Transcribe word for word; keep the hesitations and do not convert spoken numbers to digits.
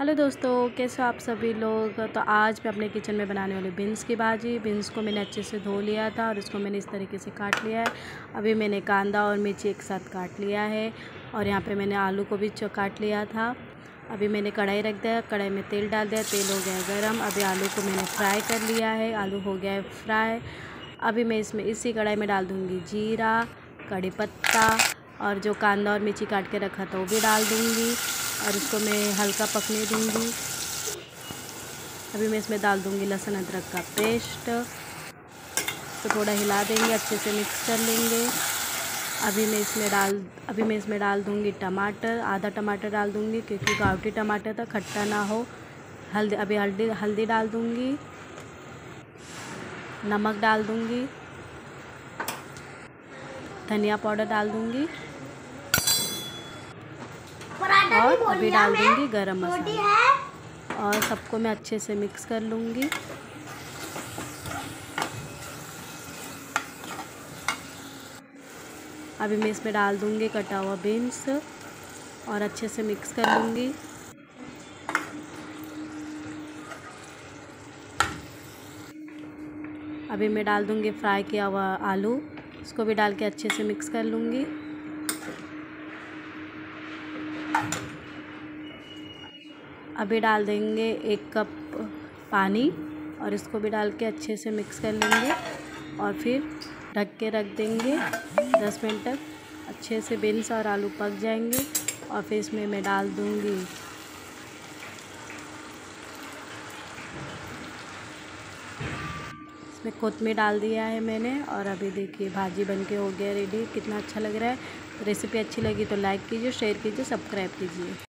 Hello दोस्तों, कैसे हो आप सभी लोग। तो आज मैं अपने किचन में बनाने वाली बीन्स की भाजी। बीन्स को मैंने अच्छे से धो लिया था और इसको मैंने इस तरीके से काट लिया है। अभी मैंने कांदा और मिर्ची एक साथ काट लिया है और यहाँ पे मैंने आलू को भी काट लिया था। अभी मैंने कढ़ाई रख दिया, कढ़ाई में तेल डाल दिया, तेल हो गया है गरम। अभी आलू को मैंने फ्राई कर लिया है, आलू हो गया है फ्राई। अभी मैं इसमें इसी कढ़ाई में डाल दूँगी जीरा, कड़ी पत्ता और जो कांदा और मिर्ची काट के रखा था वो भी डाल दूँगी और इसको मैं हल्का पकने दूँगी। अभी मैं इसमें डाल दूँगी लहसुन अदरक का पेस्ट, तो थोड़ा हिला देंगे, अच्छे से मिक्स कर लेंगे। अभी मैं इसमें डाल अभी मैं इसमें डाल दूँगी टमाटर, आधा टमाटर डाल दूँगी क्योंकि गावटी टमाटर था, खट्टा ना हो। हल्दी अभी हल्दी हल्दी डाल दूँगी, नमक डाल दूँगी, धनिया पाउडर डाल दूँगी और अभी डाल दूँगी गरम मसाला और सबको मैं अच्छे से मिक्स कर लूँगी। अभी मैं इसमें डाल दूँगी कटा हुआ बीन्स और अच्छे से मिक्स कर लूँगी। अभी मैं डाल दूँगी फ्राई किया हुआ आलू, इसको भी डाल के अच्छे से मिक्स कर लूँगी। अभी डाल देंगे एक कप पानी और इसको भी डाल के अच्छे से मिक्स कर लेंगे और फिर ढक के रख देंगे दस मिनट तक। अच्छे से बीन्स और आलू पक जाएंगे और फिर इसमें मैं डाल दूँगी इसमें कोतमीर डाल दिया है मैंने। और अभी देखिए भाजी बनके हो गया रेडी। कितना अच्छा लग रहा है। रेसिपी अच्छी लगी तो लाइक कीजिए, शेयर कीजिए, सब्सक्राइब कीजिए।